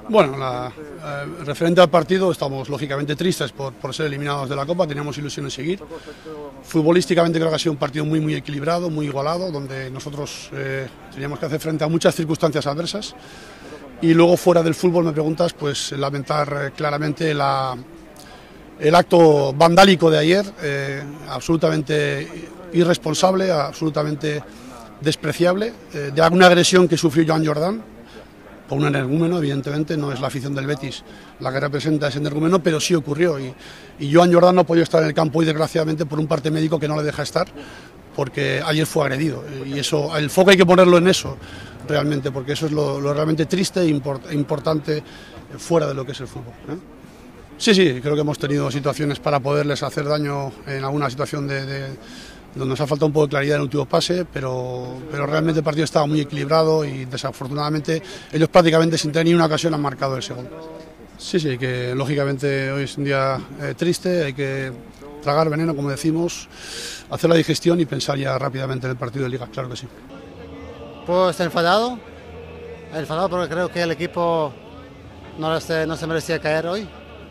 Bueno, referente al partido, estamos lógicamente tristes por ser eliminados de la Copa, teníamos ilusión en seguir. Futbolísticamente creo que ha sido un partido muy equilibrado, muy igualado, donde nosotros teníamos que hacer frente a muchas circunstancias adversas. Y luego fuera del fútbol, me preguntas, pues lamentar claramente el acto vandálico de ayer, absolutamente irresponsable, absolutamente despreciable, de alguna agresión que sufrió Joan Jordán, por un energúmeno. Evidentemente no es la afición del Betis la que representa ese energúmeno, pero sí ocurrió, y Joan Jordán no ha podido estar en el campo hoy, desgraciadamente, por un parte médico que no le deja estar, porque ayer fue agredido, y eso, el foco hay que ponerlo en eso realmente, porque eso es lo realmente triste e importante fuera de lo que es el fútbol, ¿eh? Sí, creo que hemos tenido situaciones para poderles hacer daño en alguna situación donde nos ha faltado un poco de claridad en el último pase, pero realmente el partido estaba muy equilibrado y desafortunadamente ellos prácticamente sin tener ni una ocasión han marcado ese gol. Sí, que lógicamente hoy es un día triste, hay que tragar veneno, como decimos, hacer la digestión y pensar ya rápidamente en el partido de Liga, claro que sí. Pues enfadado porque creo que el equipo no se merecía caer hoy.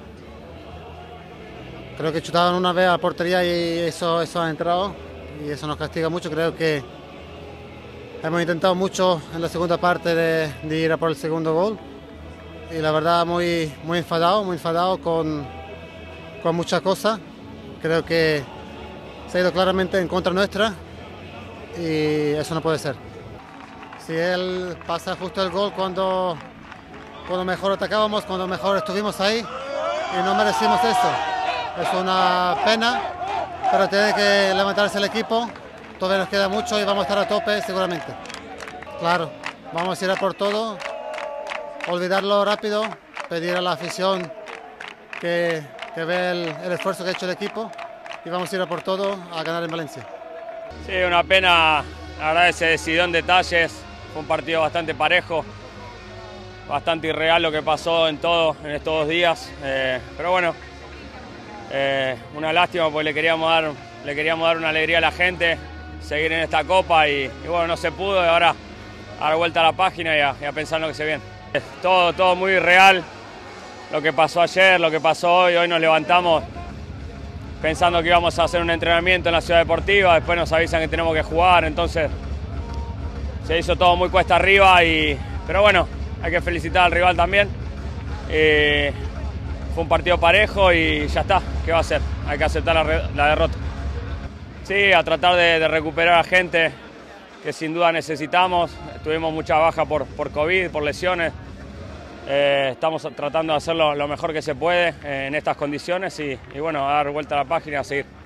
Creo que chutaban una vez a la portería y eso ha entrado y eso nos castiga mucho. Creo que hemos intentado mucho en la segunda parte de ir a por el segundo gol y la verdad muy enfadado con muchas cosas. Creo que se ha ido claramente en contra nuestra y eso no puede ser. Si él pasa justo el gol cuando mejor atacábamos, cuando mejor estuvimos ahí y no merecimos eso. Es una pena, pero tiene que levantarse el equipo. Todavía nos queda mucho y vamos a estar a tope seguramente. Claro, vamos a ir a por todo, olvidarlo rápido, pedir a la afición que vea el esfuerzo que ha hecho el equipo y vamos a ir a por todo a ganar en Valencia. Sí, una pena, la verdad se decidió en detalles, fue un partido bastante parejo, bastante irreal lo que pasó en estos 2 días, pero bueno. Una lástima porque le queríamos dar una alegría a la gente, seguir en esta copa y bueno, no se pudo, y ahora a dar vuelta a la página y a pensar en lo que se viene. Todo muy real, lo que pasó ayer, lo que pasó hoy nos levantamos pensando que íbamos a hacer un entrenamiento en la ciudad deportiva, después nos avisan que tenemos que jugar, entonces se hizo todo muy cuesta arriba, pero bueno, hay que felicitar al rival también. Fue un partido parejo y ya está, ¿qué va a hacer? Hay que aceptar la derrota. Sí, a tratar de recuperar a gente que sin duda necesitamos. Tuvimos mucha baja por COVID, por lesiones. Estamos tratando de hacerlo lo mejor que se puede en estas condiciones y bueno, a dar vuelta a la página y a seguir.